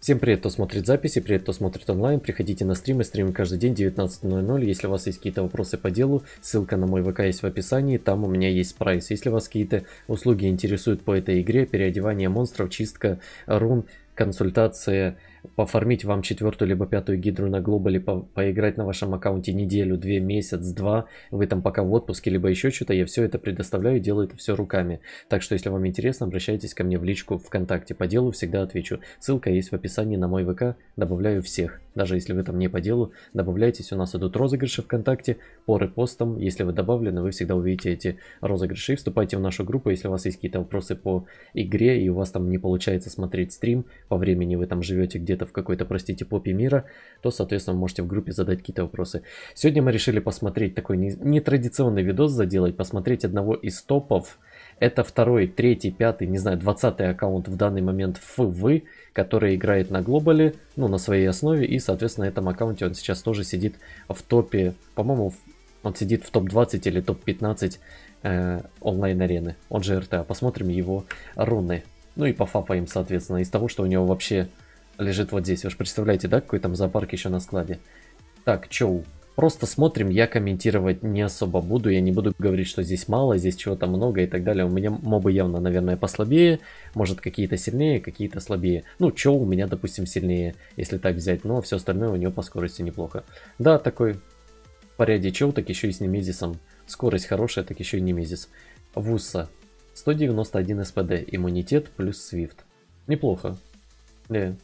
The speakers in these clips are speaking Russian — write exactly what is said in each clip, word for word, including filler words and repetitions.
Всем привет, кто смотрит записи, привет, кто смотрит онлайн. Приходите на стримы, стримим каждый день девятнадцать ноль ноль. Если у вас есть какие-то вопросы по делу, ссылка на мой ВК есть в описании, там у меня есть прайс. Если вас какие-то услуги интересуют по этой игре, переодевание монстров, чистка рун, консультация, пофармить вам четвертую либо пятую гидру на глобале, по поиграть на вашем аккаунте неделю, две, месяц, два, вы там пока в отпуске, либо еще что-то, я все это предоставляю, делаю это все руками. Так что, если вам интересно, обращайтесь ко мне в личку ВКонтакте, по делу всегда отвечу. Ссылка есть в описании на мой ВК, добавляю всех. Даже если вы там не по делу, добавляйтесь, у нас идут розыгрыши ВКонтакте по репостам. Если вы добавлены, вы всегда увидите эти розыгрыши. Вступайте в нашу группу, если у вас есть какие-то вопросы по игре, и у вас там не получается смотреть стрим, по времени вы там живете где-то в какой-то, простите, попе мира, то, соответственно, можете в группе задать какие-то вопросы. Сегодня мы решили посмотреть такой нетрадиционный видос заделать, посмотреть одного из топов. Это второй, третий, пятый, не знаю, двадцатый аккаунт в данный момент ФВ, который играет на глобале, ну, на своей основе, и, соответственно, на этом аккаунте он сейчас тоже сидит в топе, по-моему, он сидит в топ двадцать или топ пятнадцать э, онлайн-арены, он же РТА. Посмотрим его руны. Ну и пофапаем, соответственно, из того, что у него вообще лежит вот здесь. Вы же представляете, да, какой там зоопарк еще на складе? Так, чоу. Просто смотрим, я комментировать не особо буду. Я не буду говорить, что здесь мало, здесь чего-то много и так далее. У меня мобы явно, наверное, послабее. Может, какие-то сильнее, какие-то слабее. Ну, чоу у меня, допустим, сильнее, если так взять. Но все остальное у него по скорости неплохо. Да, такой в порядке чоу, так еще и с немезисом. Скорость хорошая, так еще и немезис. Вуса. сто девяносто один СПД, иммунитет плюс свифт. Неплохо. Да.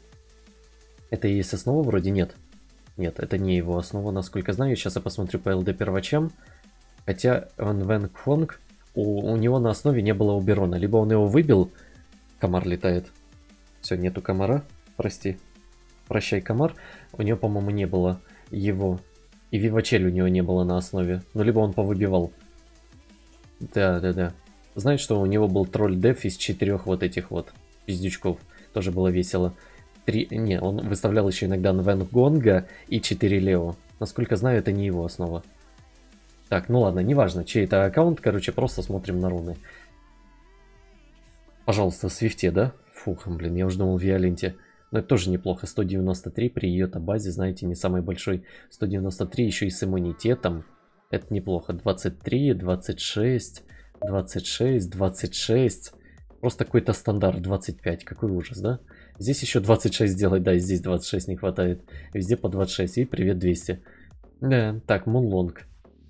Это и есть основа? Вроде нет. Нет, это не его основа, насколько знаю. Сейчас я посмотрю по ЛД первачам. Хотя Ван Вен Хонг, у, у него на основе не было Уберона. Либо он его выбил. Комар летает. Все, нету комара. Прости. Прощай, комар. У него, по-моему, не было его. И Вивачель у него не было на основе. Ну, либо он повыбивал. Да, да, да. Знаешь, что у него был тролль деф из четырех вот этих вот пиздючков. Тоже было весело. Три... Не, он выставлял еще иногда Вен Гонга и четыре Лео. Насколько знаю, это не его основа. Так, ну ладно, неважно, чей это аккаунт. Короче, просто смотрим на руны. Пожалуйста, в свифте, да? Фух, блин, я уже думал в Виоленте. Но это тоже неплохо. сто девяносто три при ее-то базе, знаете, не самый большой. сто девяносто три еще и с иммунитетом. Это неплохо. двадцать три, двадцать шесть, двадцать шесть, двадцать шесть. Просто какой-то стандарт двадцать пять. Какой ужас, да? Здесь еще двадцать шесть сделать, да, и здесь двадцать шесть не хватает. Везде по двадцать шесть. И привет двести. Да, так, Мунлонг.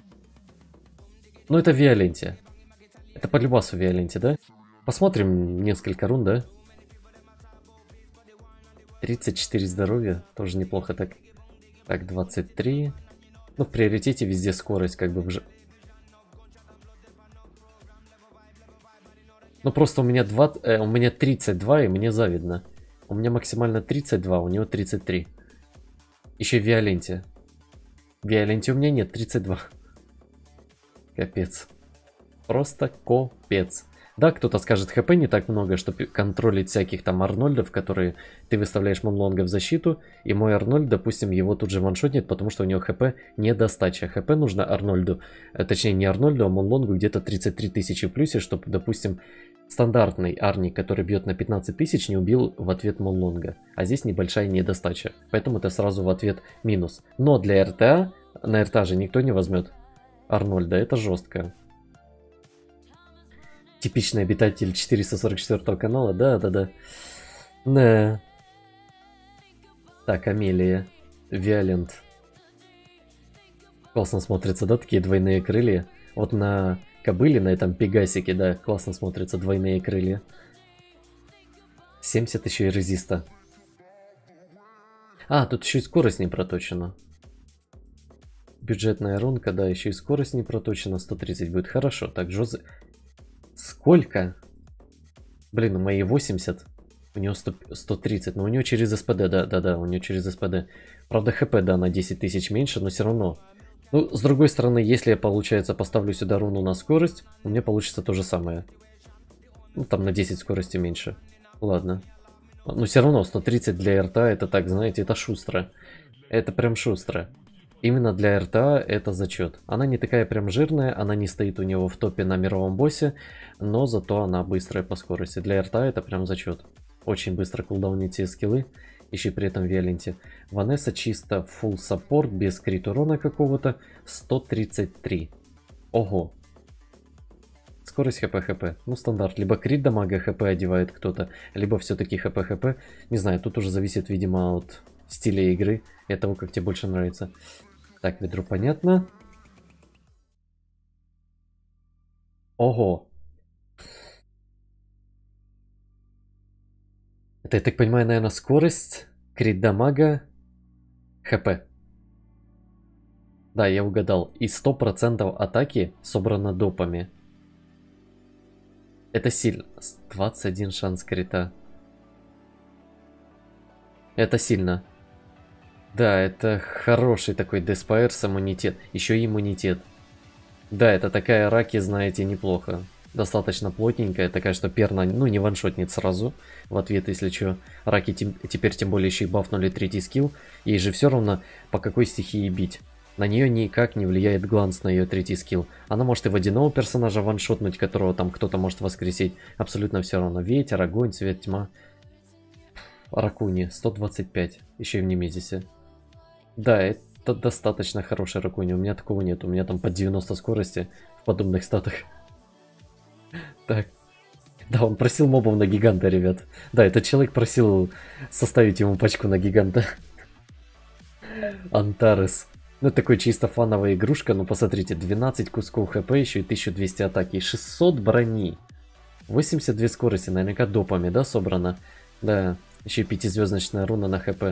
Ну, это в Виоленте. Это по любасу в Виоленте, да? Посмотрим несколько рун, да? тридцать четыре здоровья. Тоже неплохо так. Так, двадцать три. Ну, в приоритете везде скорость, как бы в... Ну, просто у меня, два, э, у меня тридцать два, и мне завидно. У меня максимально тридцать два, у него тридцать три. Еще в Виоленте. В Виоленте у меня нет тридцать два. Капец. Просто капец. Да, кто-то скажет, хп не так много, чтобы контролить всяких там Арнольдов, которые ты выставляешь Мунлонга в защиту, и мой Арнольд, допустим, его тут же ваншотнет, потому что у него хп недостача. Хп нужно Арнольду, точнее не Арнольду, а Мунлонгу где-то тридцать три тысячи в плюсе, чтобы, допустим, стандартный Арни, который бьет на пятнадцать тысяч, не убил в ответ Мунлонга. А здесь небольшая недостача, поэтому это сразу в ответ минус. Но для РТА, на РТА же никто не возьмет Арнольда, это жестко. Типичный обитатель четыреста сорок четвёртого канала, да-да-да. Да. Так, Амелия. Виолент. Классно смотрятся, да, такие двойные крылья? Вот на кобыле, на этом пегасике, да, классно смотрятся двойные крылья. семьдесят еще и резиста. А, тут еще и скорость не проточена. Бюджетная рунка, да, еще и скорость не проточена. сто тридцать будет хорошо. Так, Жозе... Сколько? Блин, у моей восемьдесят. У него сто, сто тридцать. Но у него через СПД, да, да, да, у него через СПД. Правда, хп, да, на десять тысяч меньше, но все равно. Ну, с другой стороны, если я, получается, поставлю сюда руну на скорость, у меня получится то же самое. Ну, там на десять скорости меньше. Ладно. Но все равно сто тридцать для РТА, это так, знаете, это шустро. Это прям шустро. Именно для РТА это зачет. Она не такая прям жирная, она не стоит у него в топе на мировом боссе, но зато она быстрая по скорости. Для РТА это прям зачет. Очень быстро кулдаунить все скиллы. Еще и при этом в Виоленте. Ванесса чисто full саппорт, без крит урона какого-то. сто тридцать три. Ого. Скорость хп хп. Ну, стандарт. Либо крит дамага хп одевает кто-то, либо все-таки хп хп. Не знаю, тут уже зависит, видимо, от стиля игры и от того, как тебе больше нравится. Так, ведро понятно. Ого. Это, я так понимаю, наверное, скорость, крит дамага, хп. Да, я угадал. И сто процентов атаки собрано допами. Это сильно. двадцать один шанс крита. Это сильно. Да, это хороший такой деспайр с иммунитет. Еще и иммунитет. Да, это такая раки, знаете, неплохо. Достаточно плотненькая, такая, что перна, ну, не ваншотнет сразу. В ответ, если что. Раки тем, теперь тем более еще и бафнули третий скилл. Ей же все равно, по какой стихии бить. На нее никак не влияет гланс на ее третий скилл. Она может и водяного персонажа ваншотнуть, которого там кто-то может воскресить. Абсолютно все равно. Ветер, огонь, свет, тьма. Ракуни, сто двадцать пять. Еще и в Немезисе. Да, это достаточно хорошая Ракуни. У меня такого нет. У меня там под девяносто скорости в подобных статах. Так. Да, он просил мобов на гиганта, ребят. Да, этот человек просил составить ему пачку на гиганта. Антарес. Ну, такой чисто фановая игрушка. Ну, посмотрите, двенадцать кусков хп, еще и тысяча двести атаки. шестьсот брони. восемьдесят две скорости, наверняка допами, да, собрано? Да, еще и пятизвездочная руна на хп.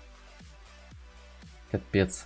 Капец.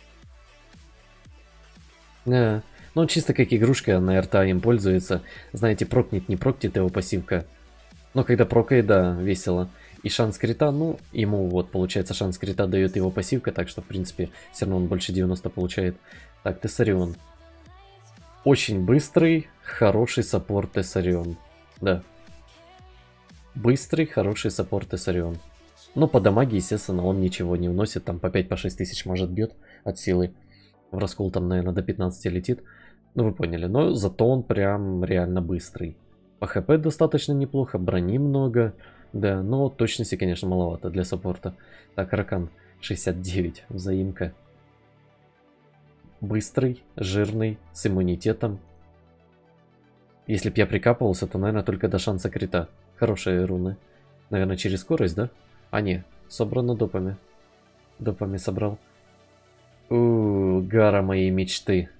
Да. Ну, чисто как игрушка, на РТА им пользуется. Знаете, прокнет, не прокнет его пассивка. Но когда прокает, да, весело. И шанс крита, ну, ему вот, получается, шанс крита дает его пассивка, так что, в принципе, все равно он больше девяноста получает. Так, Тессарион. Очень быстрый, хороший саппорт Тессарион. Да. Быстрый, хороший саппорт Тессарион. Ну, по дамаге, естественно, он ничего не вносит, там по пять шесть тысяч, может, бьет от силы. В раскол там, наверное, до пятнадцати летит. Ну, вы поняли. Но зато он прям реально быстрый. По хп достаточно неплохо, брони много. Да, но точности, конечно, маловато для саппорта. Так, Ракан шестьдесят девять, взаимка. Быстрый, жирный, с иммунитетом. Если б я прикапывался, то, наверное, только до шанса крита. Хорошие руны. Наверное, через скорость, да? А, не, собрано допами. Допами собрал. Ууу, гара моей мечты.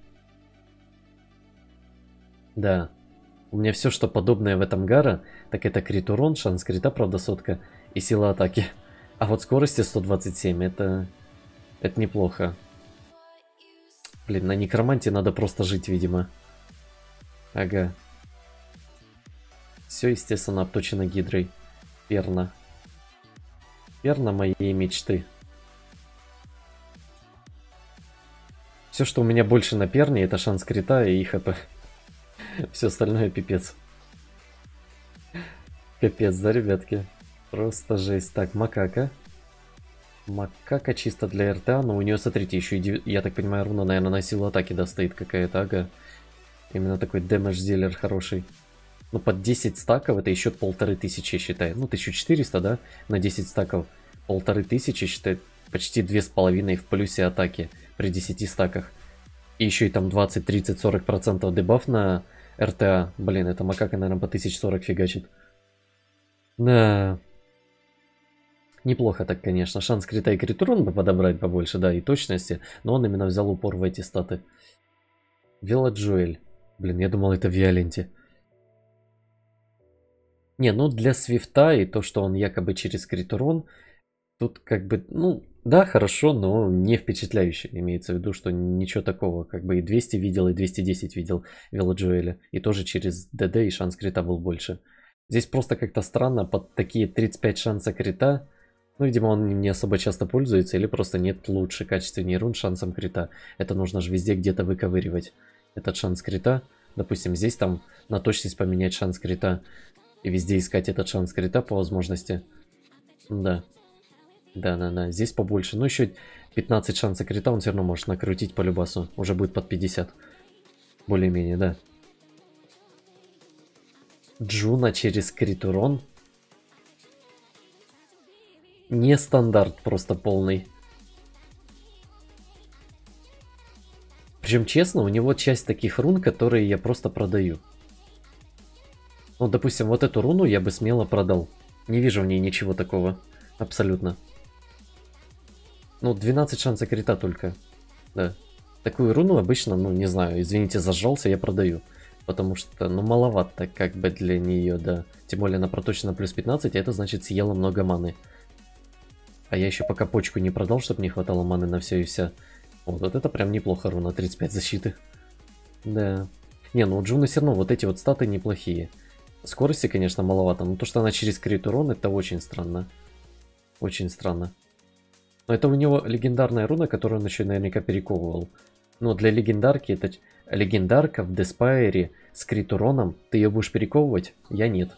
Да. У меня все, что подобное в этом гара, так это крит урон, шанс крита, правда, сотка, и сила атаки. А вот скорости сто двадцать семь, это... Это неплохо. Блин, на некроманте надо просто жить, видимо. Ага. Все, естественно, обточено гидрой. Перна. Перна моей мечты. Все, что у меня больше на перне, это шанс крита и хп. Все остальное пипец. Капец, да, ребятки? Просто жесть. Так, макака. Макака чисто для РТА, но у нее, смотрите, еще и, я так понимаю, руна, наверное, на силу атаки достоит какая-то, ага. Именно такой дэмэдж-дилер хороший. Ну, под десять стаков это еще полторы тысячи, считай. Ну, тысяча четыреста, да? На десять стаков полторы тысячи, считай. Почти две с половиной в плюсе атаки при десяти стаках. И еще и там двадцать, тридцать, сорок процентов дебаф на РТА. Блин, это макака, наверное, по тысяче сорок фигачит. Да. Неплохо так, конечно. Шанс крита и крит урон бы подобрать побольше, да, и точности. Но он именно взял упор в эти статы. Велоджоэль. Блин, я думал, это в Виоленте. Не, ну для Свифта и то, что он якобы через крит урон, тут как бы, ну, да, хорошо, но не впечатляюще. Имеется в виду, что ничего такого. Как бы и двести видел, и двести десять видел Велоджоэля. И тоже через ДД и шанс крита был больше. Здесь просто как-то странно, под такие тридцать пять шанса крита. Ну, видимо, он не особо часто пользуется, или просто нет лучше качественнее рун шансом крита. Это нужно же везде где-то выковыривать. Этот шанс крита. Допустим, здесь там на точность поменять шанс крита. И везде искать этот шанс крита по возможности. Да. Да-да-да, здесь побольше. Но еще пятнадцать шансов крита он все равно может накрутить по любасу. Уже будет под пятьдесят. Более-менее, да. Джуна через крит урон. Не стандарт, просто полный. Причем, честно, у него часть таких рун, которые я просто продаю. Ну, допустим, вот эту руну я бы смело продал. Не вижу в ней ничего такого. Абсолютно. Ну, двенадцать шансов крита только. Да. Такую руну обычно, ну, не знаю, извините, зажрался, я продаю. Потому что, ну, маловато как бы для нее, да. Тем более она проточена плюс пятнадцать, а это значит съела много маны. А я еще пока почку не продал, чтобы не хватало маны на все и вся. Вот, вот это прям неплохо, руна, тридцать пять защиты. Да. Не, ну у Джуны все равно вот эти вот статы неплохие. Скорости, конечно, маловато, но то, что она через крит урон, это очень странно. Очень странно. Но это у него легендарная руна, которую он еще наверняка перековывал. Но для легендарки, это легендарка в Деспайре с крит уроном, ты ее будешь перековывать? Я нет.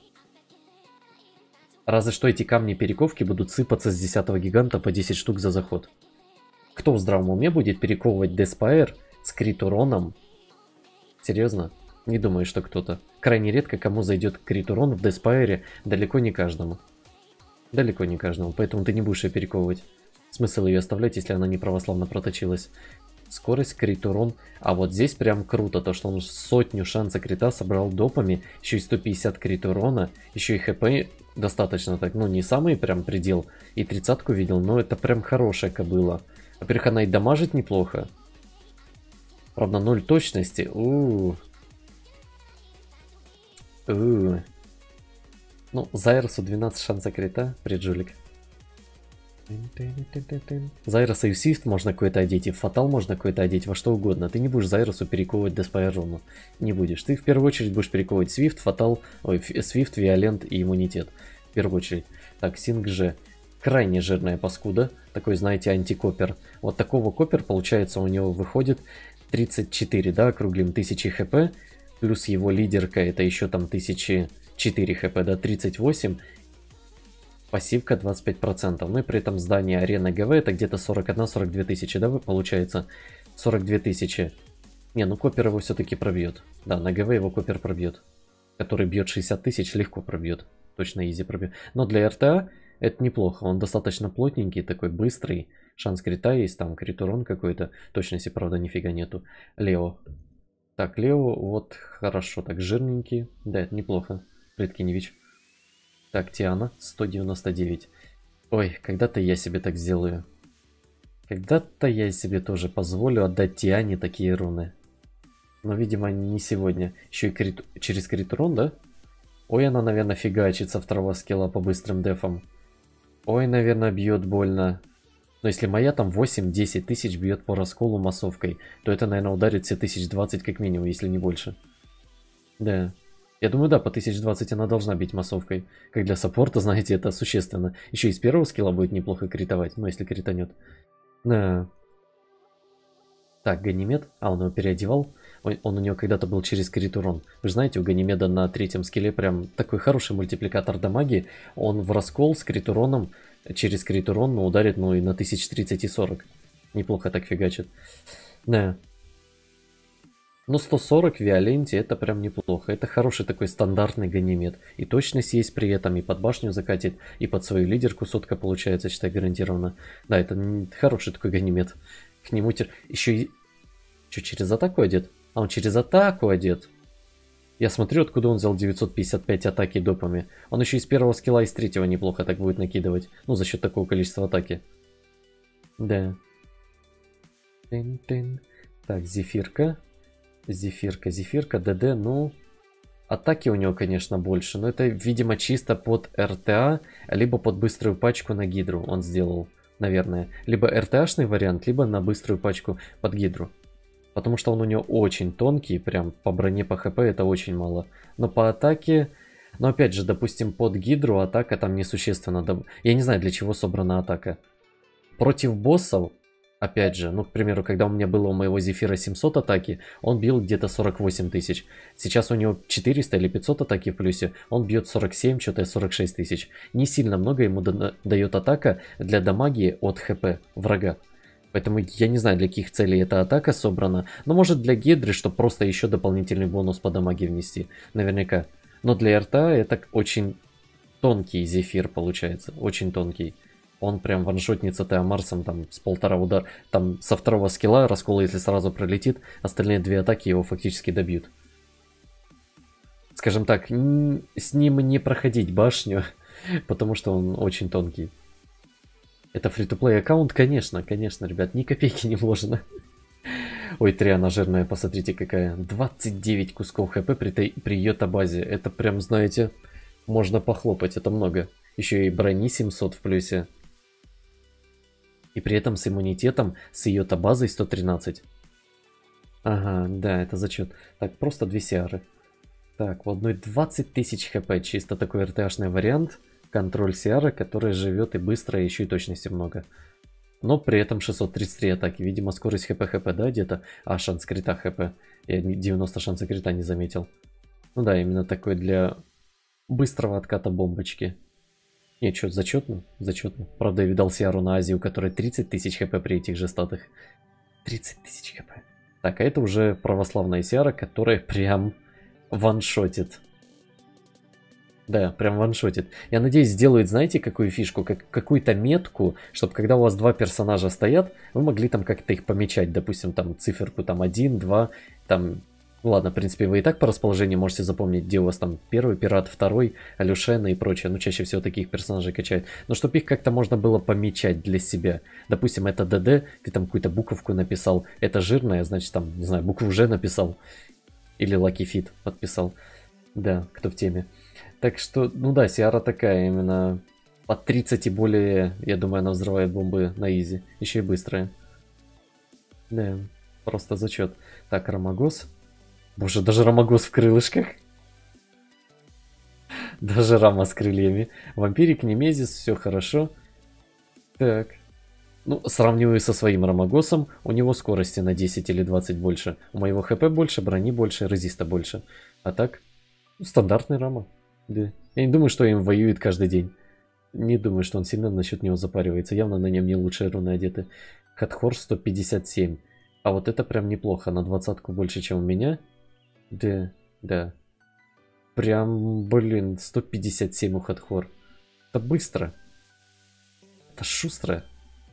Разве что эти камни перековки будут сыпаться с десятого гиганта по десять штук за заход. Кто в здравом уме будет перековывать Деспайр с крит уроном? Серьезно? Не думаю, что кто-то. Крайне редко кому зайдет крит урон в Деспайре, далеко не каждому. Далеко не каждому, поэтому ты не будешь ее перековывать. Смысл ее оставлять, если она не православно проточилась. Скорость, крит урон. А вот здесь прям круто, то что он сотню шанса крита собрал допами, еще и сто пятьдесят крит урона, еще и хп достаточно так, ну не самый прям предел, и тридцатку видел, но это прям хорошая кобыла. Во-первых, она и дамажит неплохо. Правда, ноль точности. У-у-у. У-у-у. Ну, Зайросу двенадцать шансов крита, приджулик. Зайроса и в Свифт можно какой-то одеть, и в Фатал можно какой-то одеть, во что угодно. Ты не будешь Зайросу перековывать Деспайрону. Не будешь. Ты в первую очередь будешь перековывать Свифт, Фатал, ой, Свифт, Виолент и Иммунитет. В первую очередь. Так, Синг же. Крайне жирная паскуда. Такой, знаете, антикопер. Вот такого копер, получается, у него выходит тридцать четыре, да, округлим, тысячи хп. Плюс его лидерка, это еще там тысяча четыре хп, да, тридцать восемь. Пассивка двадцать пять процентов. Ну и при этом здание арены ГВ это где-то сорок одна — сорок две тысячи, да, получается? сорок две тысячи. Не, ну копер его все-таки пробьет. Да, на ГВ его копер пробьет. Который бьет шестьдесят тысяч, легко пробьет. Точно изи пробьет. Но для РТА это неплохо. Он достаточно плотненький, такой быстрый. Шанс крита есть, там крит урон какой-то. Точности, правда, нифига нету. Лео. Так, Лео, вот хорошо. Так, жирненький. Да, это неплохо. Предкиневич. Так, Тиана, сто девяносто девять. Ой, когда-то я себе так сделаю. Когда-то я себе тоже позволю отдать Тиане такие руны. Но, видимо, не сегодня. Еще и крит... через крит урон, да? Ой, она, наверное, фигачит со второго скилла по быстрым дефам. Ой, наверное, бьет больно. Но если моя там восемь-десять тысяч бьет по расколу массовкой, то это, наверное, ударит все тысяч двадцать как минимум, если не больше. Да. Я думаю, да, по тысяче двадцать она должна бить массовкой. Как для саппорта, знаете, это существенно. Еще и с первого скилла будет неплохо критовать, ну, если кританет. Да. Так, Ганимед. А, он его переодевал. Он, он у него когда-то был через крит урон. Вы же знаете, у Ганимеда на третьем скилле прям такой хороший мультипликатор дамаги. Он в раскол с крит уроном, через крит урон, ну, ударит, ну, и на тысяча тридцать и сорок. Неплохо так фигачит. Да. Ну, сто сорок в Виоленте это прям неплохо. Это хороший такой стандартный Ганимед. И точность есть при этом, и под башню закатит, и под свою лидерку сотка получается, считай, гарантированно. Да, это хороший такой Ганимед. К нему тер... еще и... Что, через атаку одет? А, он через атаку одет. Я смотрю, откуда он взял девятьсот пятьдесят пять атаки допами. Он еще из первого скилла, из третьего неплохо так будет накидывать. Ну, за счет такого количества атаки. Да. Тын-тын. Так, Зефирка. Зефирка, Зефирка, ДД, ну... Атаки у него, конечно, больше, но это, видимо, чисто под РТА, либо под быструю пачку на Гидру он сделал, наверное. Либо РТАшный вариант, либо на быструю пачку под Гидру. Потому что он у него очень тонкий, прям по броне, по ХП это очень мало. Но по атаке... Но опять же, допустим, под Гидру атака там несущественно. Я не знаю, для чего собрана атака. Против боссов... Опять же, ну, к примеру, когда у меня было у моего Зефира семьсот атаки, он бил где-то сорок восемь тысяч. Сейчас у него четыреста или пятьсот атаки в плюсе, он бьет сорок семь, что-то сорок шесть тысяч. Не сильно много ему да дает атака для дамаги от ХП врага. Поэтому я не знаю, для каких целей эта атака собрана. Но может для Гидры, чтобы просто еще дополнительный бонус по дамаге внести. Наверняка. Но для РТА это очень тонкий Зефир получается. Очень тонкий. Он прям ваншотнется Теомарсом там с полтора удара. Там со второго скилла раскола, если сразу пролетит, остальные две атаки его фактически добьют. Скажем так, с ним не проходить башню, потому что он очень тонкий. Это фри-то-плей аккаунт, конечно, конечно, ребят, ни копейки не вложено. Ой, Триана жирная, посмотрите какая. двадцать девять кусков хп при, при ее табазе. Это прям, знаете, можно похлопать, это много. Еще и брони семьсот в плюсе. И при этом с иммунитетом, с ее табазой сто тринадцать. Ага, да, это зачет. Так, просто две сиары. Так, в одной двадцать тысяч хп, чисто такой эр тэ ашный вариант. Контроль сиара, который живет и быстро, и еще и точности много. Но при этом шестьсот тридцать три атаки. Видимо, скорость хп хп, да, где-то? А, шанс крита хп. Я девяносто шанса крита не заметил. Ну да, именно такой для быстрого отката бомбочки. Нет, что, зачетно? Зачетно. Правда, я видал сиару на Азии, у которой тридцать тысяч хп при этих же статах. тридцать тысяч хп. Так, а это уже православная сиара, которая прям ваншотит. Да, прям ваншотит. Я надеюсь, сделают, знаете, какую фишку? Как, какую-то метку, чтобы когда у вас два персонажа стоят, вы могли там как-то их помечать. Допустим, там циферку там один, два, там... Ладно, в принципе, вы и так по расположению можете запомнить, где у вас там первый пират, второй, Алюшена и прочее. Ну, чаще всего таких персонажей качают. Но чтобы их как-то можно было помечать для себя. Допустим, это ДД, ты там какую-то буковку написал. Это жирная, значит, там, не знаю, букву Ж написал. Или Lucky Fit подписал. Да, кто в теме. Так что, ну да, сиара такая, именно под тридцать и более, я думаю, она взрывает бомбы на изи. Еще и быстрая. Да, просто зачет. Так, Ромагос. Боже, даже Ромагос в крылышках. Даже Рама с крыльями. Вампирик, Немезис, все хорошо. Так. Ну, сравниваю со своим Ромагосом, у него скорости на десять или двадцать больше. У моего хп больше, брони больше, резиста больше. А так, ну, стандартный Рама. Да. Я не думаю, что им воюет каждый день. Не думаю, что он сильно насчет него запаривается. Явно на нем не лучшие руны одеты. Хатхор сто пятьдесят семь. А вот это прям неплохо. На двадцатку больше, чем у меня. Да, да. Прям, блин, сто пятьдесят семь у Хатхор. Это быстро. Это шустро.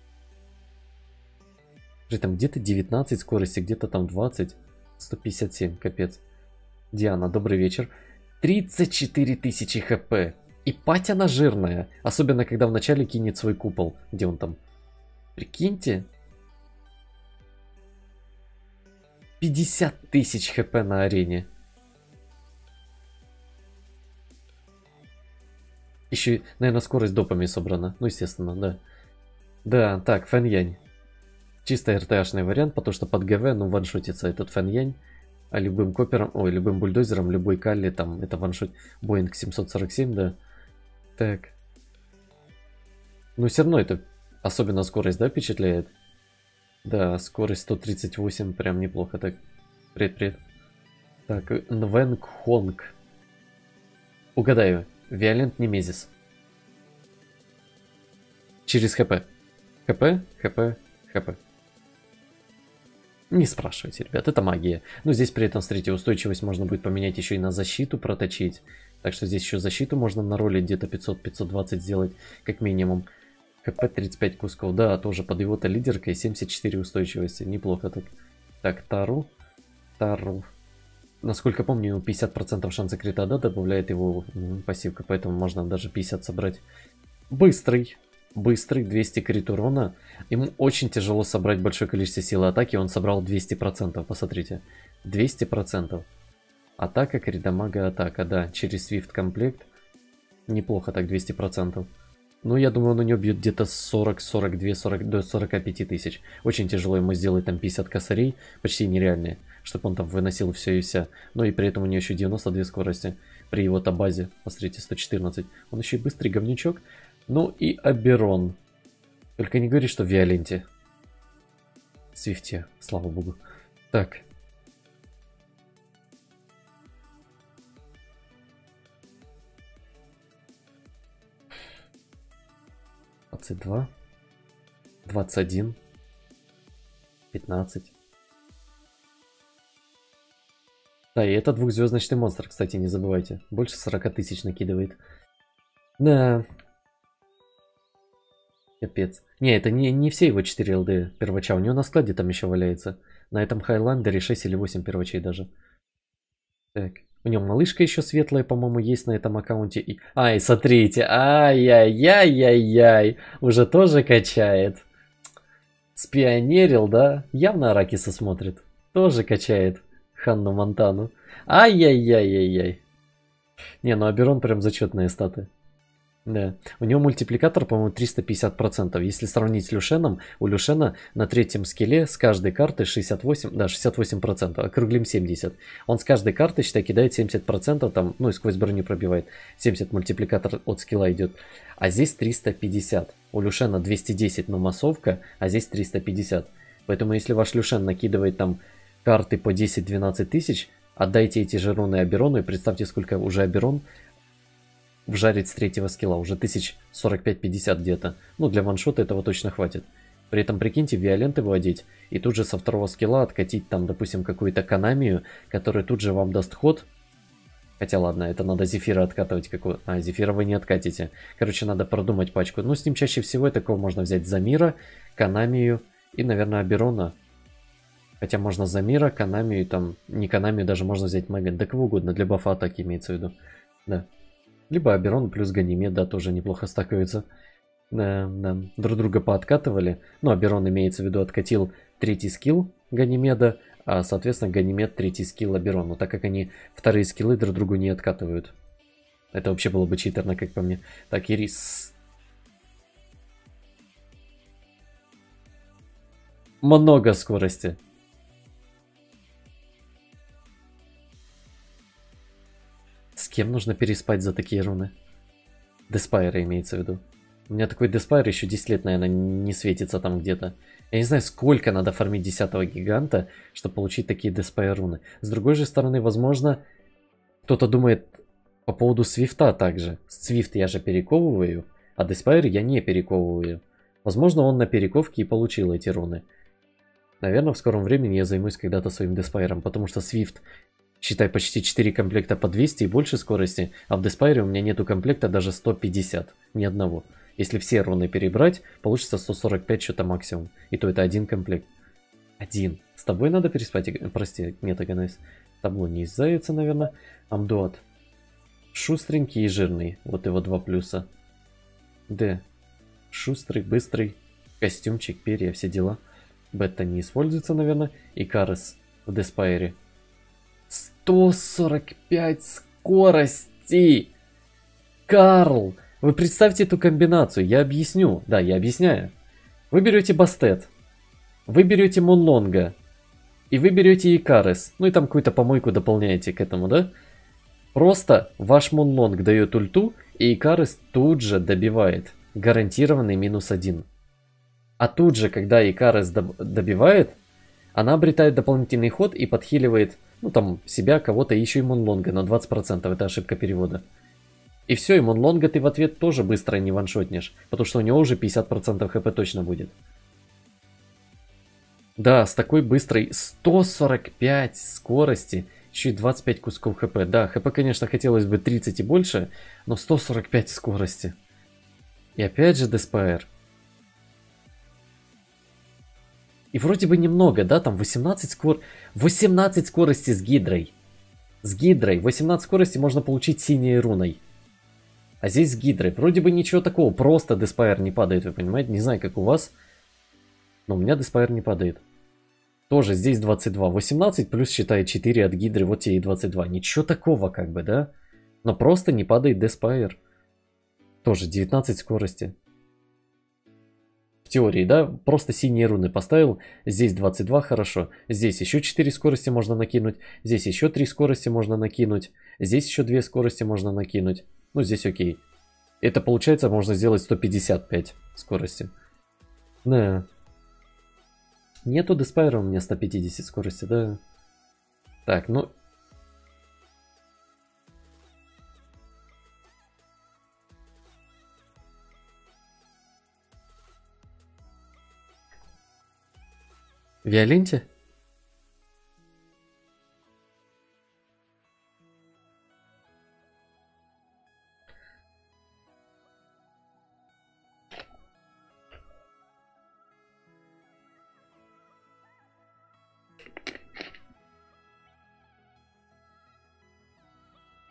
Там где-то девятнадцать скорости, где-то там двадцать. сто пятьдесят семь, капец. Диана, добрый вечер. тридцать четыре тысячи хп. И пать она жирная. Особенно, когда вначале кинет свой купол. Где он там? Прикиньте. пятьдесят тысяч хп на арене. Еще, наверное, скорость допами собрана. Ну, естественно, да. Да, так, Фэн Янь. Чисто эр тэ ашный вариант, потому что под ГВ, ну, ваншотится этот Фэн Янь. А любым копером, ой, любым бульдозером, любой калли, там, это ваншот. Боинг семьсот сорок семь, да. Так. Но все равно это, особенно скорость, да, впечатляет? Да, скорость сто тридцать восемь, прям неплохо. Так, привет-привет. Так, Нвенг Хонг. Угадаю, Виолент Немезис. Через ХП. ХП, ХП, ХП. Не спрашивайте, ребят, это магия. Но здесь при этом, смотрите, устойчивость можно будет поменять еще и на защиту проточить. Так что здесь еще защиту можно наролить, где-то пятьсот пятьсот двадцать сделать, как минимум. ХП тридцать пять кусков, да, тоже под его-то лидеркой семьдесят четыре устойчивости, неплохо так. Так, Тару, Тару. Насколько помню, пятьдесят процентов шанса крита, да, добавляет его м, пассивка, поэтому можно даже пятьдесят собрать. Быстрый. Быстрый, двести крит урона. Ему очень тяжело собрать большое количество силы атаки. Он собрал двести процентов, посмотрите. двести процентов. Атака, крит дамага, атака, да. Через свифт комплект. Неплохо так, двести процентов. Ну, я думаю, он у него бьет где-то сорок, сорок два, сорок до сорока пяти тысяч. Очень тяжело ему сделать там пятьдесят косарей. Почти нереальные. Чтобы он там выносил все и вся. Ну и при этом у него еще девяносто две скорости. При его-то базе, посмотрите, сто четырнадцать. Он еще и быстрый говнючок. Ну и Аберон. Только не говори, что в Виоленте. Свифте, слава богу. Так. двадцать два. двадцать один. пятнадцать. Да, и это двухзвездочный монстр, кстати, не забывайте. Больше сорока тысяч накидывает. Да. Капец. Не, это не, не все его четыре ЛД первача. У него на складе там еще валяется. На этом Хайландере шесть или восемь первачей даже. Так. У него малышка еще светлая, по-моему, есть на этом аккаунте. И... Ай, смотрите. Ай-яй-яй-яй-яй. Уже тоже качает. Спионерил, да? Явно Аракиса смотрит. Тоже качает Ханну Монтану. Ай-яй-яй-яй-яй. Не, ну Аберон прям зачетные статы. Да. У него мультипликатор, по-моему, триста пятьдесят процентов. Если сравнить с Люшеном, у Люшена на третьем скилле с каждой карты шестьдесят восемь, да, шестьдесят восемь процентов, округлим семьдесят. Он с каждой карты, считай, кидает семьдесят процентов, там, ну и сквозь броню пробивает. семьдесят мультипликатор от скилла идет. А здесь триста пятьдесят. У Люшена двести десять, но массовка, а здесь триста пятьдесят. Поэтому если ваш Люшен накидывает там карты по десять-двенадцать тысяч, отдайте эти же руны Аберону и представьте, сколько уже Аберон вжарить с третьего скилла. Уже тысяч сорок пять-пятьдесят где-то. Ну, для ваншота этого точно хватит. При этом, прикиньте, виоленты выводить и тут же со второго скилла откатить там, допустим, какую-то канамию, которая тут же вам даст ход. Хотя, ладно, это надо Зефира откатывать. Какую... А, Зефира вы не откатите. Короче, надо продумать пачку. Ну, с ним чаще всего такого можно взять Замира, канамию и, наверное, Аберона. Хотя можно Замира, канамию, там, не канамию, даже можно взять момент. Да кого угодно, для бафа атаки имеется в виду. Да. Либо Аберон плюс Ганимед, да, тоже неплохо стакаются. Да, да. Друг друга пооткатывали. Ну, Аберон имеется в виду откатил третий скилл Ганимеда, а, соответственно, Ганимед третий скилл Аберону, так как они вторые скиллы друг другу не откатывают. Это вообще было бы читерно, как по мне. Так, Ирис. Много скорости. С кем нужно переспать за такие руны? Деспайра имеется в виду. У меня такой Деспайр еще десять лет, наверное, не светится там где-то. Я не знаю, сколько надо фармить десятого гиганта, чтобы получить такие Деспайр руны. С другой же стороны, возможно, кто-то думает по поводу Свифта также. Свифт я же перековываю, а Деспайр я не перековываю. Возможно, он на перековке и получил эти руны. Наверное, в скором времени я займусь когда-то своим Деспайром, потому что Свифт, считай, почти четыре комплекта по двести и больше скорости, а в Деспайре у меня нету комплекта даже сто пятьдесят, ни одного. Если все руны перебрать, получится сто сорок пять что-то максимум. И то это один комплект. Один. С тобой надо переспать? Прости, нет, Аганес. Табло не из зайца, наверное. Амдуат. Шустренький и жирный. Вот его два плюса. Д. Шустрый, быстрый. Костюмчик, перья, все дела. Бета не используется, наверное. И Карес в Деспайре. сто сорок пять скорости! Карл! Вы представьте эту комбинацию, я объясню. Да, я объясняю. Вы берете Бастет, вы берете Монлонга, и вы берете Икарес. Ну и там какую-то помойку дополняете к этому, да? Просто ваш Монлонг дает ульту, и Икарес тут же добивает. Гарантированный минус один. А тут же, когда Икарес добивает, она обретает дополнительный ход и подхиливает, ну там, себя, кого-то, еще и Монлонга на двадцать процентов. Это ошибка перевода. И все, и Монлонга ты в ответ тоже быстро не ваншотнешь, потому что у него уже пятьдесят процентов хп точно будет. Да, с такой быстрой сто сорок пять скорости, еще и двадцать пять кусков хп. Да, хп, конечно, хотелось бы тридцать и больше, но сто сорок пять скорости. И опять же Деспайр. И вроде бы немного, да, там восемнадцать скор... восемнадцать скорости с Гидрой. С Гидрой. восемнадцать скорости можно получить синей руной. А здесь с Гидрой. Вроде бы ничего такого. Просто Деспайр не падает, вы понимаете? Не знаю, как у вас. Но у меня Деспайр не падает. Тоже здесь двадцать два. восемнадцать плюс, считай, четыре от Гидры. Вот тебе и двадцать два. Ничего такого, как бы, да? Но просто не падает Деспайр. Тоже девятнадцать скорости. В теории, да? Просто синие руны поставил. Здесь двадцать два, хорошо. Здесь еще четыре скорости можно накинуть. Здесь еще три скорости можно накинуть. Здесь еще две скорости можно накинуть. Ну, здесь окей. Это получается, можно сделать сто пятьдесят пять скорости. Да. Нету Деспайра у меня сто пятьдесят скорости, да. Так, ну... Виоленте?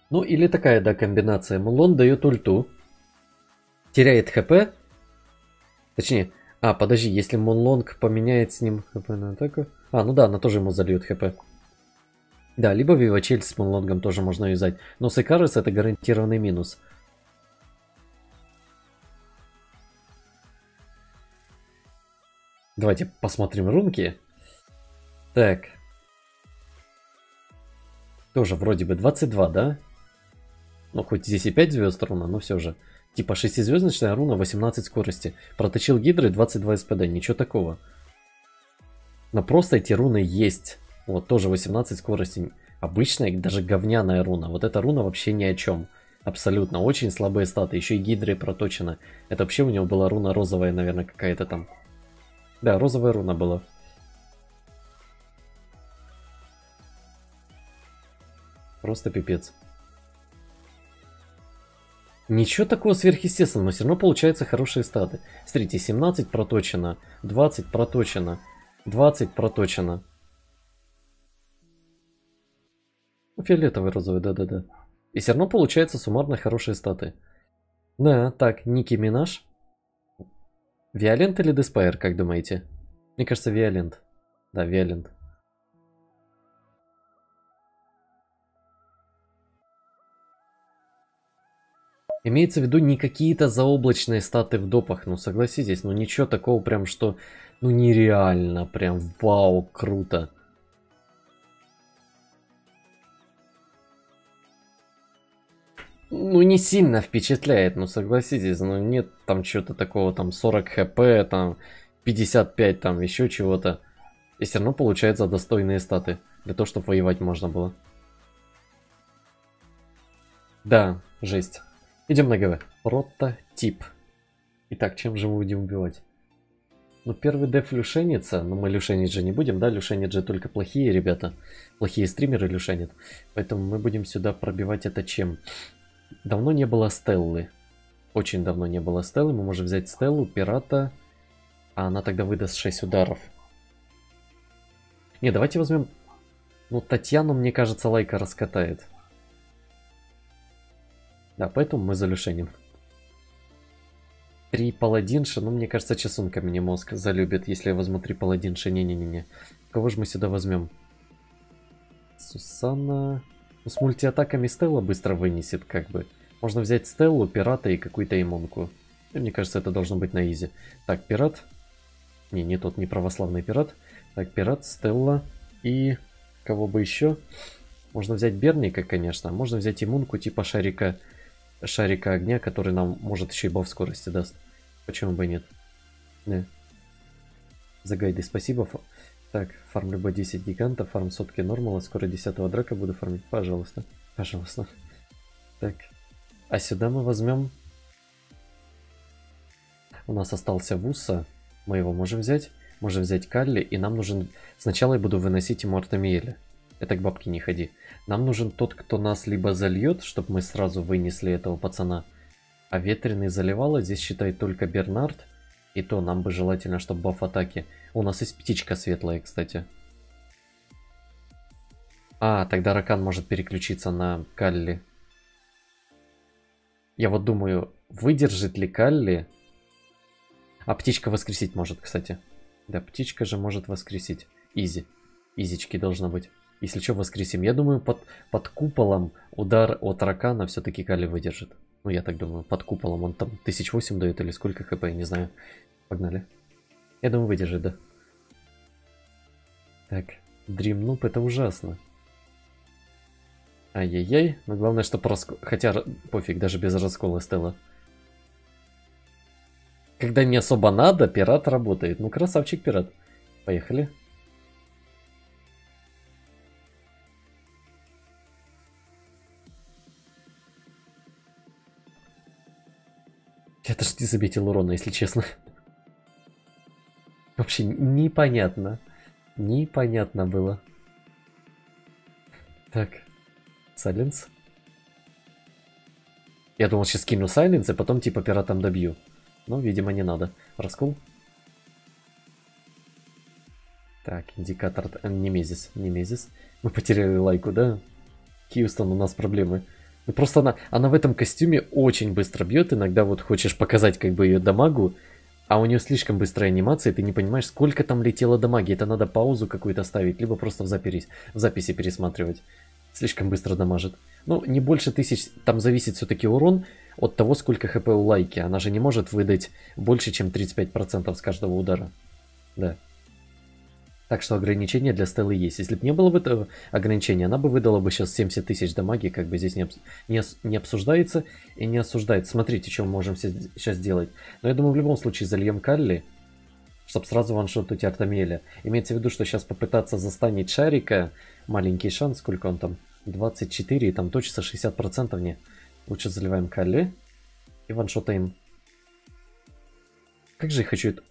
Ну или такая, да, комбинация. Мулон дает ульту. Теряет хп. Точнее, а, подожди, если Монлонг поменяет с ним хп на атаку. А, ну да, она тоже ему зальет хп. Да, либо Вивачель с Монлонгом тоже можно юзать. Но с Икарус это гарантированный минус. Давайте посмотрим рунки. Так. Тоже вроде бы двадцать два, да? Ну, хоть здесь и пять звезд руна, но все же. Типа шестизвездочная руна, восемнадцать скорости. Проточил гидры, двадцать два СПД, ничего такого. Но просто эти руны есть. Вот, тоже восемнадцать скорости. Обычная, даже говняная руна. Вот эта руна вообще ни о чем. Абсолютно. Очень слабые статы. Еще и гидры проточена. Это вообще у него была руна розовая, наверное, какая-то там. Да, розовая руна была. Просто пипец. Ничего такого сверхъестественного, но все равно получаются хорошие статы. Смотрите, семнадцать проточено, двадцать проточено, двадцать проточено. Фиолетовый, розовый, да-да-да. И все равно получается суммарно хорошие статы. Да, так, Ники Минаж. Виолент или Деспайр, как думаете? Мне кажется, Виолент. Да, Виолент. Имеется в виду не какие-то заоблачные статы в допах, ну согласитесь, ну ничего такого прям, что ну нереально, прям вау, круто. Ну не сильно впечатляет, ну согласитесь, ну нет там чего-то такого, там сорок хп, там пятьдесят пять, там еще чего-то. И все равно получается достойные статы, для того, чтобы воевать можно было. Да, жесть. Идем на ГВ. Прототип. Итак, чем же мы будем убивать? Ну, первый деф люшенится, но мы люшенить же не будем, да? Люшенят же только плохие ребята. Плохие стримеры люшенят. Поэтому мы будем сюда пробивать это чем? Давно не было Стеллы. Очень давно не было Стеллы. Мы можем взять Стеллу, Пирата. А она тогда выдаст шесть ударов. Не, давайте возьмем... Ну, Татьяну, мне кажется, лайка раскатает. Да, поэтому мы залюшеним. Три паладинши, ну, мне кажется, чесунка мне мозг залюбит, если я возьму три паладинши. Не-не-не-не. Кого же мы сюда возьмем? Сусанна... Ну, с мультиатаками Стелла быстро вынесет, как бы. Можно взять Стеллу, Пирата и какую-то иммунку. И мне кажется, это должно быть на изи. Так, Пират. Не, не тот, не православный Пират. Так, Пират, Стелла и... Кого бы еще? Можно взять Берника, конечно. Можно взять иммунку типа Шарика... Шарика огня, который нам может еще и баф скорости даст. Почему бы и нет? Да. За гайды спасибо. Так, фарм любо десять гигантов, фарм сотки нормала, скоро десятого драка буду фармить. Пожалуйста. Пожалуйста. Так. А сюда мы возьмем... У нас остался Вуса. Мы его можем взять. Можем взять Калли. И нам нужен... Сначала я буду выносить ему Артемиэля. Это к бабке не ходи. Нам нужен тот, кто нас либо зальет, чтобы мы сразу вынесли этого пацана. А ветреный заливало здесь считает только Бернард. И то нам бы желательно, чтобы баф атаки. У нас есть птичка светлая, кстати. А, тогда Ракан может переключиться на Калли. Я вот думаю, выдержит ли Калли... А птичка воскресить может, кстати. Да, птичка же может воскресить. Изи. Изички должно быть. Если что, воскресим. Я думаю, под, под куполом удар от Ракана все-таки Калли выдержит. Ну, я так думаю. Под куполом он там тысяча восемь дает или сколько хп, я не знаю. Погнали. Я думаю, выдержит, да. Так, Dream Noob это ужасно. Ай-яй-яй. Но главное, что раскол... Хотя, пофиг, даже без раскола Стелла. Когда не особо надо, пират работает. Ну, красавчик пират. Поехали. Я даже не заметил урона, если честно. Вообще непонятно. Непонятно было. Так. Сайленс. Я думал, сейчас кину Сайленс, и потом типа пиратом добью. Но, видимо, не надо. Раскол. Так, индикатор... Немезис. Немезис. Мы потеряли лайку, да? Хьюстон, у нас проблемы. Ну, просто она, она в этом костюме очень быстро бьет. Иногда вот хочешь показать как бы ее дамагу, а у нее слишком быстрая анимация, и ты не понимаешь, сколько там летело дамаги. Это надо паузу какую-то ставить, либо просто в, запись, в записи пересматривать. Слишком быстро дамажит. Ну, не больше тысяч, там зависит все-таки урон от того, сколько хп у лайки. Она же не может выдать больше, чем тридцать пять процентов с каждого удара. Да. Так что ограничение для Стеллы есть. Если бы не было бы этого ограничения, она бы выдала бы сейчас семьдесят тысяч дамаги, как бы здесь не, обс... не, ос... не обсуждается и не осуждается. Смотрите, что мы можем сейчас сделать. Но я думаю, в любом случае зальем Калли, чтобы сразу ваншотать Артамеля. Имеется в виду, что сейчас попытаться застанить Шарика, маленький шанс, сколько он там, двадцать четыре, и там точится шестьдесят процентов, не. Лучше заливаем Калли и ваншотаем. Как же я хочу это...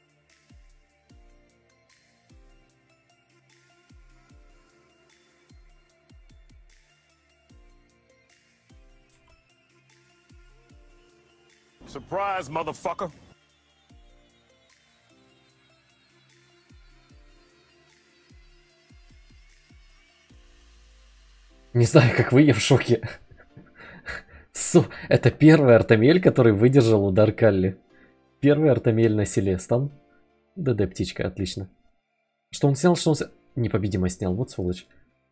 Surprise, motherfucker! Не знаю, как вы, я в шоке. Су, это первый Артамель, который выдержал удар Калли. Первый Артамель на Селестан. ДД птичка, отлично. Что он снял, что он снял? Непобедимость снял, вот сволочь.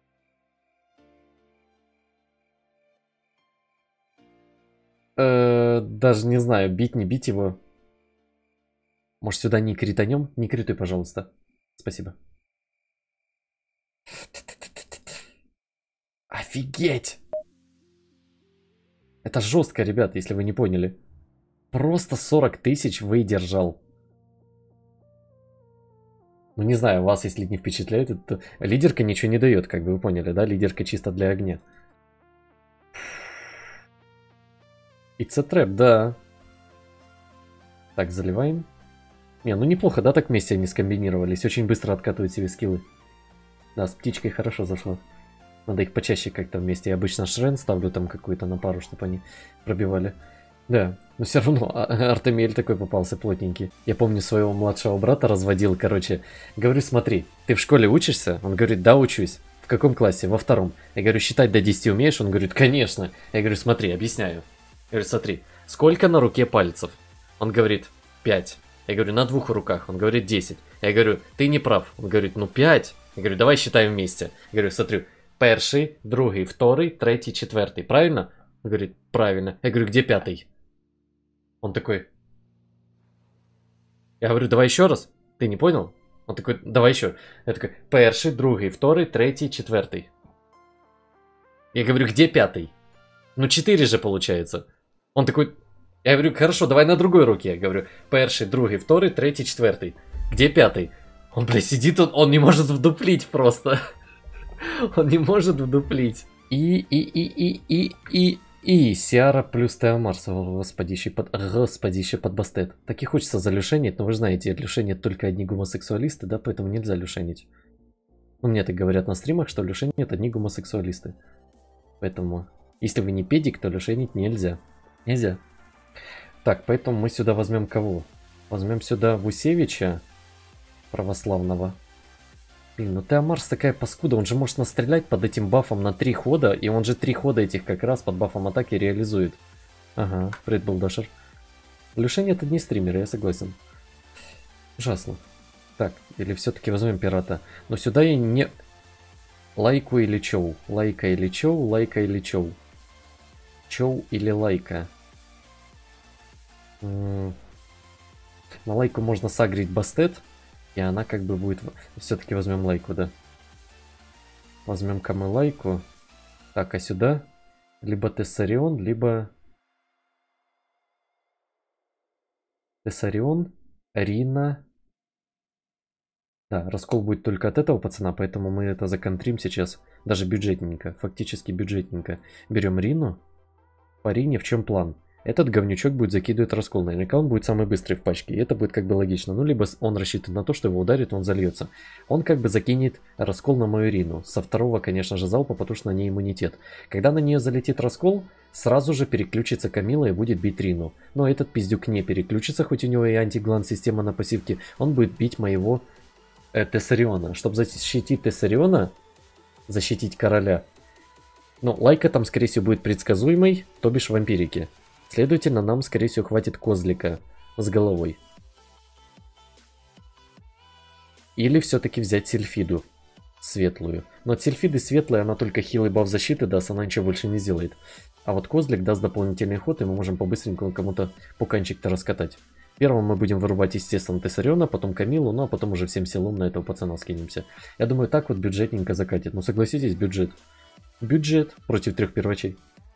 Э-э, даже не знаю, бить, не бить его. Может, сюда не кританем? Не критуй, пожалуйста. Спасибо. Офигеть! Это жестко, ребят, если вы не поняли. Просто сорок тысяч выдержал. Ну, не знаю, вас, если не впечатляет, это... Лидерка ничего не дает, как бы вы поняли, да? Лидерка чисто для огня. It's a trap, да. Так, заливаем. Не, ну неплохо, да, так вместе они скомбинировались. Очень быстро откатывают себе скиллы. Да, с птичкой хорошо зашло. Надо их почаще как-то вместе. Я обычно Шрен ставлю там какую-то на пару, чтобы они пробивали. Да, но все равно Артамель такой попался плотненький. Я помню, своего младшего брата разводил, короче. Говорю, смотри, ты в школе учишься? Он говорит, да, учусь. В каком классе? Во втором. Я говорю, считать до десяти умеешь? Он говорит, конечно. Я говорю, смотри, объясняю. Я говорю, смотри, сколько на руке пальцев? Он говорит, пять. Я говорю, на двух руках. Он говорит, десять. Я говорю, ты не прав. Он говорит, ну пять. Я говорю, давай считаем вместе. Я говорю, смотри, перший, другий, второй, третий, четвертый. Правильно? Он говорит, правильно. Я говорю, где пятый? Он такой... Я говорю, давай еще раз. Ты не понял? Он такой, давай еще. Я такой, перший, другий, второй, третий, четвертый. Я говорю, где пятый? Ну четыре же получается. Он такой... Я говорю, хорошо, давай на другой руке. Я говорю, перший, другий, второй, третий, четвертый. Где пятый? Он, блядь, сидит, он, он не может вдуплить просто. Он не может вдуплить. И, и, и, и, и, и, и, Сиара плюс Теомарс. Господи, еще под, господи, еще под бастет. Так и хочется залюшенить, но вы же знаете, люшенят только одни гомосексуалисты, да, поэтому нельзя люшенить. Ну, мне так говорят на стримах, что люшенят одни гомосексуалисты. Поэтому, если вы не педик, то люшенить нельзя. Нельзя. Так, поэтому мы сюда возьмем кого? Возьмем сюда Вусевича православного. Блин, ну Теомарс такая паскуда, он же может настрелять под этим бафом на три хода, и он же три хода этих как раз под бафом атаки реализует. Ага, привет, Балдашер. Люшень это не стримеры, я согласен. Ужасно. Так, или все-таки возьмем пирата. Но сюда я не... Лайку или чоу? Лайка или чоу? Лайка или чоу? Чоу или лайка? М-м- На лайку можно сагрить бастет. И она как бы будет... Все-таки возьмем лайку, да. Возьмем камы лайку. Так, а сюда либо Тессарион, либо... Тессарион, Рина. Да, раскол будет только от этого пацана, поэтому мы это законтрим сейчас. Даже бюджетненько, фактически бюджетненько. Берем Рину. По Рине в чем план? Этот говнючок будет закидывать раскол. Наверняка он будет самый быстрый в пачке. И это будет как бы логично. Ну, либо он рассчитывает на то, что его ударит, он зальется. Он как бы закинет раскол на мою Рину. Со второго, конечно же, залпа, потому что на ней иммунитет. Когда на нее залетит раскол, сразу же переключится Камила и будет бить Рину. Но этот пиздюк не переключится, хоть у него и антиглан система на пассивке. Он будет бить моего э, Тессариона. Чтобы защитить Тессариона, защитить короля, Ну, лайка там, скорее всего, будет предсказуемой, то бишь вампирики. Следовательно, нам, скорее всего, хватит козлика с головой. Или все-таки взять сильфиду светлую. Но от сильфиды светлая, она только хилый баф защиты даст, она ничего больше не сделает. А вот козлик даст дополнительный ход, и мы можем по-быстренькому кому-то пуканчик-то раскатать. Первым мы будем вырубать, естественно, Тессариона, потом Камилу, ну а потом уже всем силом на этого пацана скинемся. Я думаю, так вот бюджетненько закатит. Ну согласитесь, бюджет. Бюджет против трех первачей.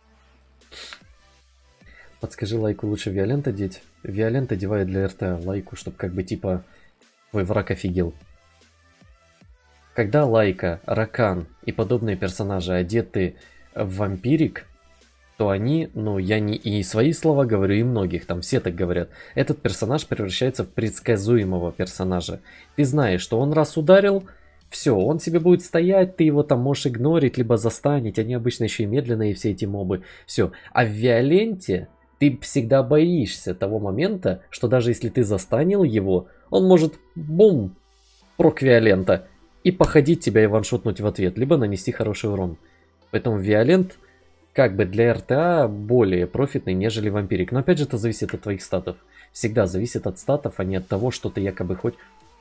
Подскажи, лайку лучше Виолент одеть? Виолент одевает для РТ лайку, чтобы как бы типа твой враг офигел. Когда лайка, Ракан и подобные персонажи одеты в вампирик, то они, ну я не и свои слова говорю, и многих, там все так говорят, этот персонаж превращается в предсказуемого персонажа. Ты знаешь, что он раз ударил, все, он себе будет стоять, ты его там можешь игнорить, либо застанить, они обычно еще и медленные все эти мобы, все. А в Виоленте ты всегда боишься того момента, что даже если ты застанил его, он может, бум, прок Виолента, и походить тебя и ваншотнуть в ответ, либо нанести хороший урон. Поэтому Виолент как бы для РТА более профитный, нежели вампирик. Но опять же это зависит от твоих статов. Всегда зависит от статов, а не от того, что ты якобы хоть...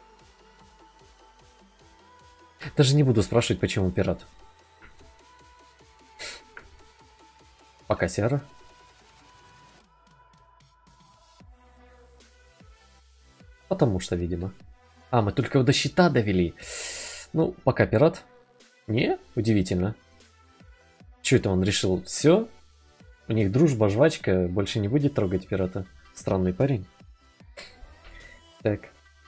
Даже не буду спрашивать, почему пират. Пока Сиара. Потому что, видимо. А, мы только до щита довели. Ну, пока пират. Не, удивительно. Что это он решил? Все? У них дружба, жвачка, больше не будет трогать пирата. Странный парень. Так.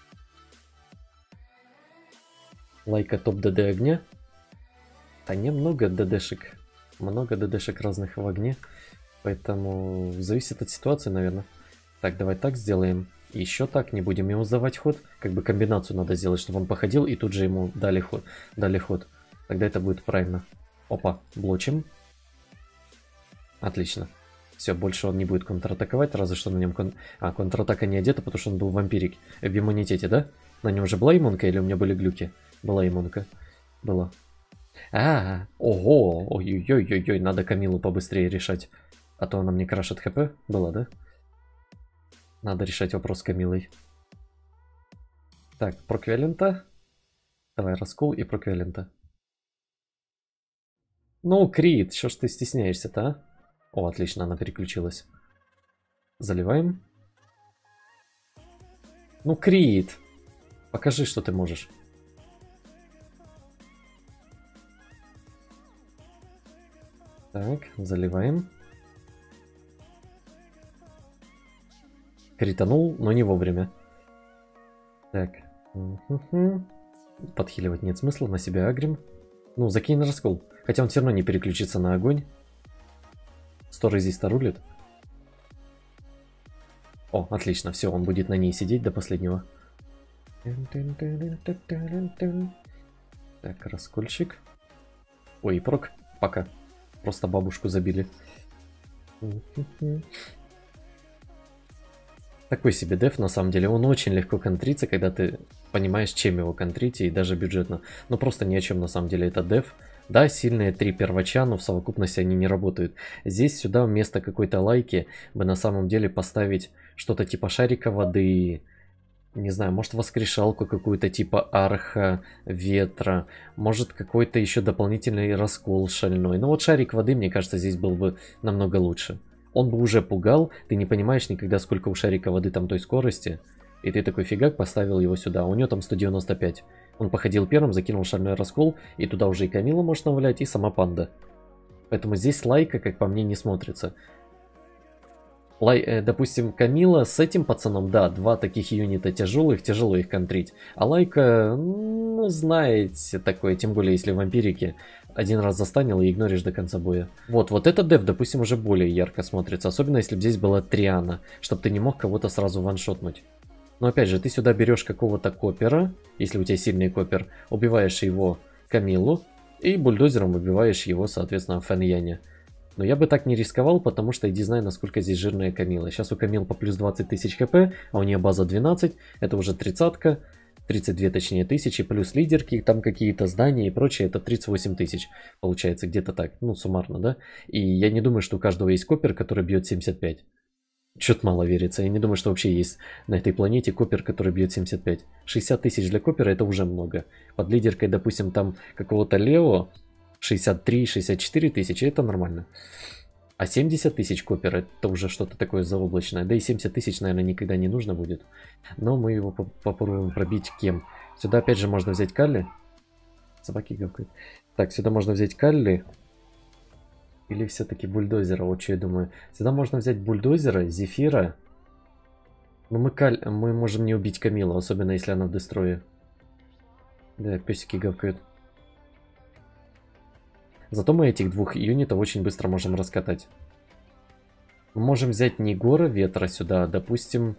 Лайка топ ДД огня. Да немного ДДшек. Много ДДшек разных в огне. Поэтому зависит от ситуации, наверное. Так, давай так сделаем. И еще так, не будем ему сдавать ход. Как бы комбинацию надо сделать, чтобы он походил и тут же ему дали ход. Дали ход. Тогда это будет правильно. Опа, блочим. Отлично. Все, больше он не будет контратаковать, разве что на нем... Кон... А, контратака не одета, потому что он был вампирик. В иммунитете, да? На нем же была иммунка или у меня были глюки? Была иммунка. Была. А, -а, -а. Ого! Ой-ой-ой-ой, надо Камилу побыстрее решать. А то она мне крашит хп. Была, да? Надо решать вопрос с Камилой. Так, проквиолента. Давай, раскол и проквиолента. Ну, Крит, что ж ты стесняешься-то, а? О, отлично, она переключилась. Заливаем. Ну, Крит, покажи, что ты можешь. Так, заливаем. Кританул, но не вовремя. Так. Подхиливать нет смысла, на себя агрим. Ну, закинь на раскол. Хотя он все равно не переключится на огонь. Сторы здесь-то рулит. О, отлично, все, он будет на ней сидеть до последнего. Так, раскольчик. Ой, прок, пока. Просто бабушку забили. Такой себе деф, на самом деле. Он очень легко контрится, когда ты понимаешь, чем его контрить, и даже бюджетно. Но просто ни о чем, на самом деле, это деф. Да, сильные три первача, но в совокупности они не работают. Здесь сюда вместо какой-то лайки бы на самом деле поставить что-то типа шарика воды, не знаю, может воскрешалку какую-то типа арха, ветра, может какой-то еще дополнительный раскол шальной. Но вот шарик воды, мне кажется, здесь был бы намного лучше. Он бы уже пугал, ты не понимаешь никогда, сколько у шарика воды там той скорости. И ты такой фигак поставил его сюда, у него там сто девяносто пять. Он походил первым, закинул шальной раскол, и туда уже и Камила может навалять, и сама панда. Поэтому здесь лайка, как по мне, не смотрится. Лай, э, допустим, Камила с этим пацаном, да, два таких юнита тяжелых, тяжело их контрить. А лайка, ну, знаете, такое, тем более, если вампирики один раз застанил и игноришь до конца боя. Вот, вот этот деф, допустим, уже более ярко смотрится, особенно если бы здесь была Триана, чтобы ты не мог кого-то сразу ваншотнуть. Но опять же, ты сюда берешь какого-то копера, если у тебя сильный копер, убиваешь его Камилу, и бульдозером убиваешь его, соответственно, Фэньяне. Но я бы так не рисковал, потому что иди знай, насколько здесь жирная Камила. Сейчас у Камил по плюс двадцать тысяч хп, а у нее база двенадцать, это уже тридцатка. тридцать две, точнее, тысячи, плюс лидерки, там какие-то здания и прочее, это тридцать восемь тысяч, получается, где-то так, ну, суммарно, да? И я не думаю, что у каждого есть копер, который бьет семьдесят пять. Чё-то мало верится, я не думаю, что вообще есть на этой планете копер, который бьет семьдесят пять. шестьдесят тысяч для копера это уже много. Под лидеркой, допустим, там какого-то Лео шестьдесят три шестьдесят четыре тысячи, это нормально. А семьдесят тысяч копера это уже что-то такое заоблачное. Да и семьдесят тысяч, наверное, никогда не нужно будет. Но мы его попробуем пробить кем. Сюда опять же можно взять Калли. Собаки гавкают. Так, сюда можно взять Калли. Или все-таки бульдозера, вот что я думаю. Сюда можно взять бульдозера, Зефира. Но мы, Каль... мы можем не убить Камилу, особенно если она в дестрое. Да, песики гавкают. Зато мы этих двух юнитов очень быстро можем раскатать. Мы можем взять не Гора Ветра сюда, а, допустим...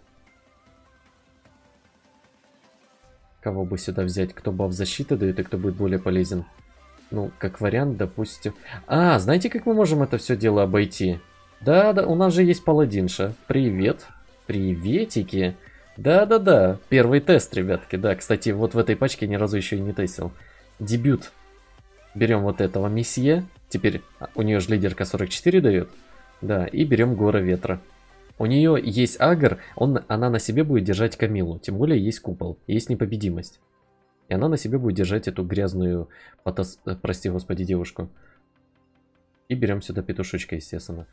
Кого бы сюда взять? Кто баф защиты дает и кто будет более полезен? Ну, как вариант, допустим... А, знаете, как мы можем это все дело обойти? Да, да, у нас же есть паладинша. Привет. Приветики. Да-да-да. Первый тест, ребятки. Да, кстати, вот в этой пачке ни разу еще и не тестил. Дебют. Берем вот этого месье. Теперь у нее же лидерка сорок четыре дает. Да, и берем Гора Ветра. У нее есть агр, он, она на себе будет держать Камилу. Тем более есть купол, есть непобедимость. И она на себе будет держать эту грязную, потас... прости господи, девушку. И берем сюда петушочка, естественно.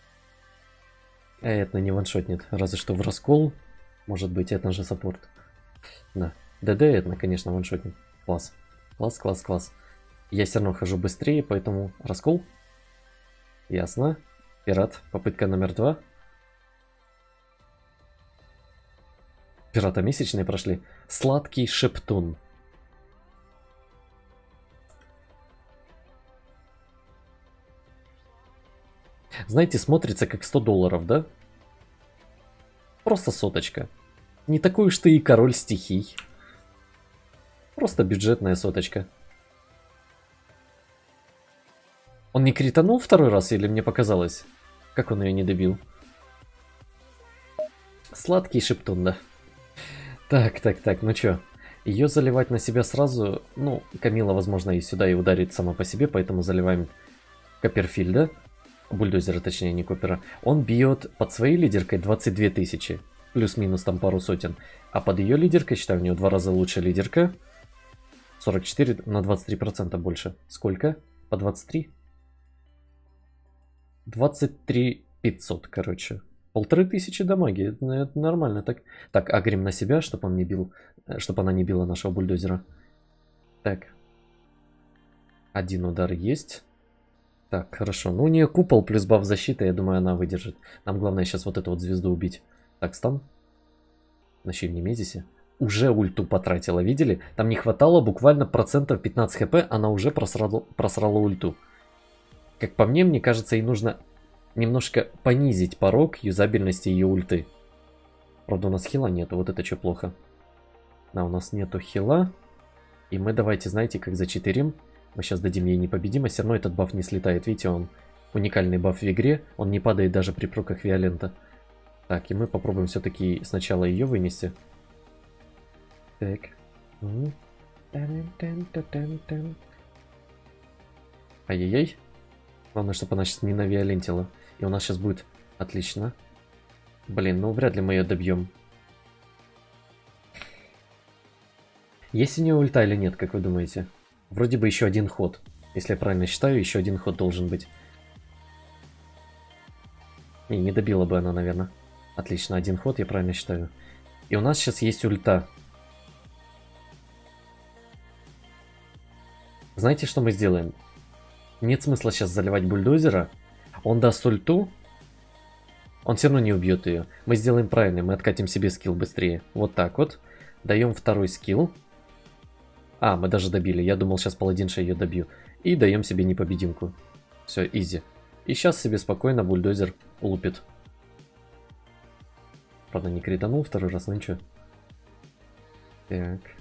А это не ваншотнет, разве что в раскол. Может быть, это же саппорт. Да, ДД это, конечно, ваншотнет. Класс, класс, класс, класс. Я все равно хожу быстрее, поэтому раскол. Ясно. Пират, попытка номер два. Пирата месячные прошли. Сладкий шептун. Знаете, смотрится как сто долларов, да? Просто соточка. Не такой уж ты и король стихий. Просто бюджетная соточка. Он не кританул второй раз или мне показалось? Как он ее не добил? Сладкий шептун, да. Так, так, так, ну чё? Ее заливать на себя сразу... Ну, Камила, возможно, и сюда и ударит сама по себе, поэтому заливаем Копперфильда. Бульдозера, точнее, не Коппера. Он бьет под своей лидеркой двадцать две тысячи. Плюс-минус там пару сотен. А под ее лидеркой, считаю, у нее в два раза лучше лидерка. сорок четыре на двадцать три процента больше. Сколько? По двадцать три? двадцать три пятьсот, короче. Полторы тысячи дамаги. Это, это нормально. Так, так, агрим на себя, чтобы он не бил. Чтобы она не била нашего бульдозера. Так. Один удар есть. Так, хорошо. Ну, у нее купол плюс баф защиты, я думаю, она выдержит. Нам главное сейчас вот эту вот звезду убить. Так, стан. На щемне Мезисе. Уже ульту потратила, видели? Там не хватало буквально процентов пятнадцать хп, она уже просрала, просрала ульту. Как по мне, мне кажется, ей нужно немножко понизить порог юзабельности ее ульты. Правда, у нас хила нету, вот это что плохо. Да, у нас нету хила. И мы давайте, знаете, как зачитерим. Мы сейчас дадим ей непобедимость, все равно этот баф не слетает. Видите, он уникальный баф в игре. Он не падает даже при проках Виолента. Так, и мы попробуем все-таки сначала ее вынести. Так. Ай-яй-яй. Главное, чтобы она сейчас не навиолентила. И у нас сейчас будет... Отлично. Блин, ну вряд ли мы ее добьем. Есть у нее ульта или нет, как вы думаете? Вроде бы еще один ход. Если я правильно считаю, еще один ход должен быть. Не, не добила бы она, наверное. Отлично, один ход, я правильно считаю. И у нас сейчас есть ульта. Знаете, что мы сделаем? Нет смысла сейчас заливать бульдозера. Он даст ульту. Он все равно не убьет ее. Мы сделаем правильно, мы откатим себе скилл быстрее. Вот так вот. Даем второй скилл. А, мы даже добили. Я думал, сейчас паладинша ее добью. И даем себе непобедимку. Все, изи. И сейчас себе спокойно бульдозер лупит. Правда, не кританул второй раз, ну ничего. Так.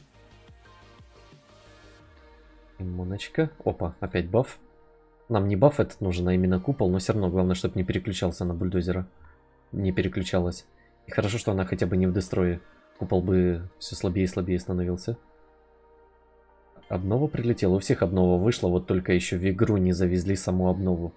Иммуночка. Опа, опять баф. Нам не баф этот нужен, а именно купол. Но все равно главное, чтобы не переключался на бульдозера. Не переключалась. И хорошо, что она хотя бы не в дестрое. Купол бы все слабее и слабее становился. Обнова прилетела. У всех обнова вышла, вот только еще в игру не завезли саму обнову.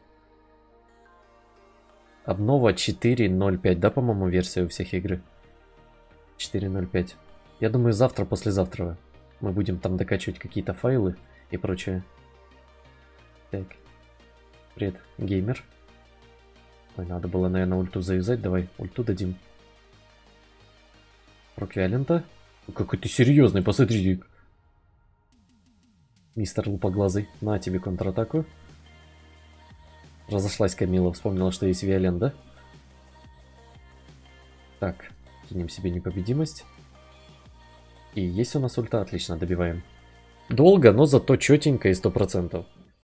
Обнова четыре ноль пять, да, по-моему, версия у всех игры? четыре ноль пять. Я думаю, завтра, послезавтра мы будем там докачивать какие-то файлы и прочее. Так. Привет, геймер. Ой, надо было, наверное, ульту завязать. Давай, ульту дадим. Проквиалента. Какой ты серьезный, посмотрите. Мистер лупоглазый. На тебе контратаку. Разошлась Камила, вспомнила, что есть Виолент, да? Так, кинем себе непобедимость. И есть у нас ульта, отлично, добиваем. Долго, но зато четенько и сто процентов.